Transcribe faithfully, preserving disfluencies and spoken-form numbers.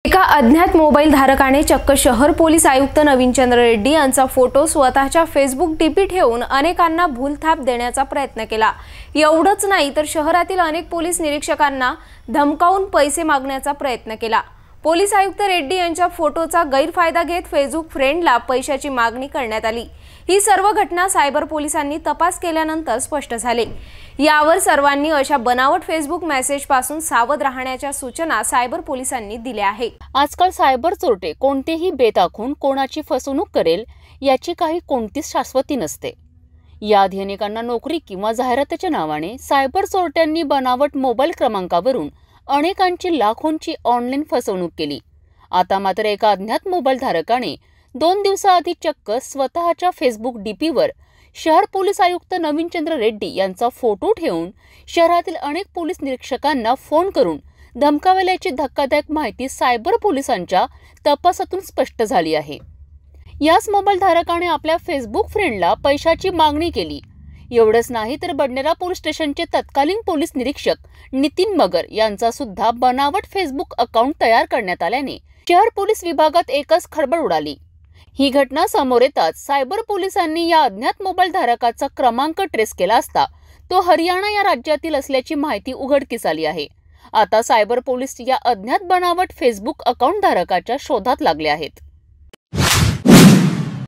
एका अज्ञात मोबाईल धारकाने चक्क शहर पोलीस आयुक्त नवीनचंद्र रेड्डी यांचा फोटो स्वतःच्या फेसबुक डीपी ठेवून अनेकांना भूलथाप देण्याचा प्रयत्न केला। एवढंच नाही तर शहरातील अनेक पोलीस निरीक्षकांना धमकावून पैसे मागण्याचा प्रयत्न केला। पोलीस आयुक्त रेड्डी यांच्या फोटोचा गैरफायदा घेत फेसबुक फ्रेंडला पैशाची मागणी करण्यात आली। ही सर्व घटना सायबर पोलिसांनी तपास केल्यानंतर स्पष्ट झाले। यावर सर्वांनी अशा बनावट फेसबुक मेसेज पासून सावध राहण्याच्या सूचना सायबर पोलिसांनी दिल्या आहेत। आजकाल सायबर चोरटे कोणतेही बेत आखून कोणाची फसवणूक करेल याची काही कोणतीच शाश्वती नसते। याआधी अनेकांना नोकरी किंवा जाहिरातीच्या नावाने सायबर चोरट्यांनी बनावट मोबाईल क्रमांकावरून अनेकांची लाखोंची ऑनलाईन फसवणूक केली। आता मात्र एका अज्ञात मोबाईल धारकाने दोन दिवसाआधी चक्क स्वतःच्या फेसबुक डीपीवर शहर पोलीस आयुक्त नवीनचंद्र रेड्डी यांचा फोटो ठेवून शहरातील अनेक पोलीस निरीक्षकांना फोन करून धमकावल्याची धक्कादायक माहिती सायबर पोलिसांच्या तपासातून स्पष्ट झाली आहे। याच मोबाईल धारकाने आपल्या फेसबुक फ्रेंडला पैशाची मागणी केली। एवढंच नाही तर बडनेरा पोलीस स्टेशनचे तत्कालीन पोलीस निरीक्षक नितीन मगर यांचा सुद्धा बनावट फेसबुक अकाउंट तयार करण्यात आल्याने शहर पोलीस विभागात एकच खळबळ उडाली। ही घटना समोर येताच सायबर पोलिसांनी या अज्ञात मोबाईल धारकाचा क्रमांक ट्रेस केला असता तो हरियाणा या राज्यातील असल्याची माहिती उघडकीस आली आहे। आता सायबर पोलीस या अज्ञात बनावट फेसबुक अकाउंट धारकाच्या शोधात लागले आहेत।